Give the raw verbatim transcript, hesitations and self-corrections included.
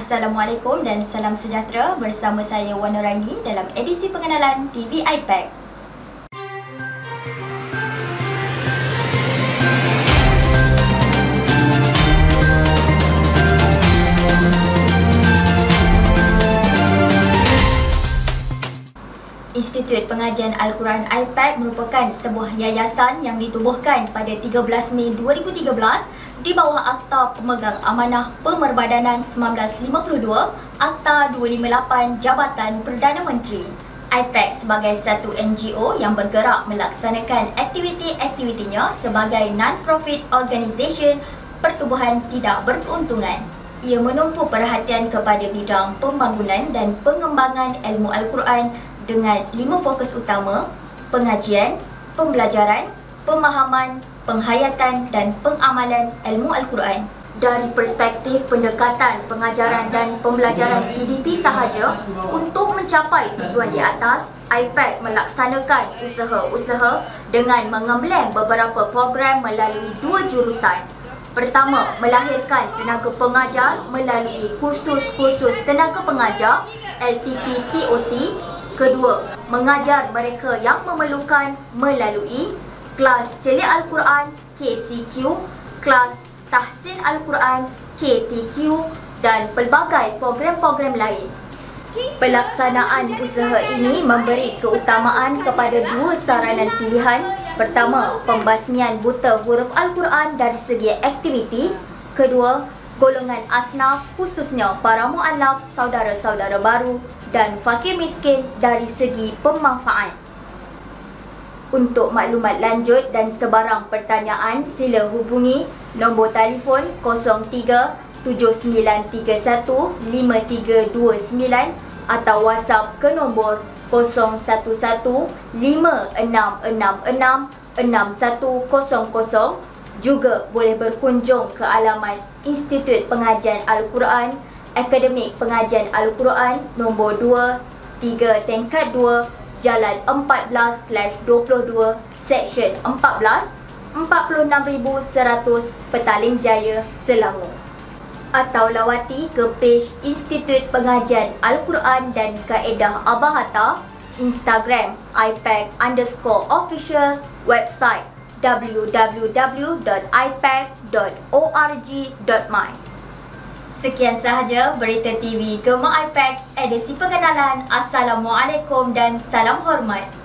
Assalamualaikum dan salam sejahtera, bersama saya Wan Nuraini dalam edisi pengenalan T V iPad. Institut Pengajian Al-Quran iPad merupakan sebuah yayasan yang ditubuhkan pada tiga belas Mei dua ribu tiga belas di bawah Akta Pemegang Amanah Pemerbadanan seribu sembilan ratus lima puluh dua, Akta dua ratus lima puluh lapan Jabatan Perdana Menteri. iPad sebagai satu N G O yang bergerak melaksanakan aktiviti-aktivitinya sebagai non-profit organisation pertubuhan tidak berkeuntungan. Ia menumpu perhatian kepada bidang pembangunan dan pengembangan ilmu Al-Quran dengan lima fokus utama: pengajian, pembelajaran, pemahaman, penghayatan dan pengamalan ilmu Al-Quran. Dari perspektif pendekatan pengajaran dan pembelajaran P D P sahaja, untuk mencapai tujuan di atas, iPad melaksanakan usaha-usaha dengan mengembleng beberapa program melalui dua jurusan. Pertama, melahirkan tenaga pengajar melalui kursus-kursus tenaga pengajar L T P T O T. Kedua, mengajar mereka yang memerlukan melalui kelas celik Al-Quran K C Q, kelas tahsin Al-Quran K T Q dan pelbagai program-program lain. Pelaksanaan usaha ini memberi keutamaan kepada dua saranan pilihan. Pertama, pembasmian buta huruf Al-Quran dari segi aktiviti. Kedua, golongan asnaf khususnya para mu'alaf, saudara-saudara baru dan fakir miskin dari segi pemanfaat. Untuk maklumat lanjut dan sebarang pertanyaan, sila hubungi nombor telefon kosong tiga tujuh sembilan tiga satu lima tiga dua sembilan atau WhatsApp ke nombor kosong satu satu lima enam enam enam enam satu kosong kosong. Juga boleh berkunjung ke alamat Institut Pengajian Al-Quran, Akademik Pengajian Al-Quran nombor dua, tiga tingkat dua, Jalan empat belas dua puluh dua, Seksyen empat belas, empat puluh enam ribu seratus, Petaling Jaya, Selangor. Atau lawati ke page Institut Pengajian Al-Quran dan Kaedah Abahata, Instagram iPad underscore official, website w w w dot ipad dot org dot my. Sekian sahaja berita T V Gema iPad edisi pengenalan. Assalamualaikum dan salam hormat.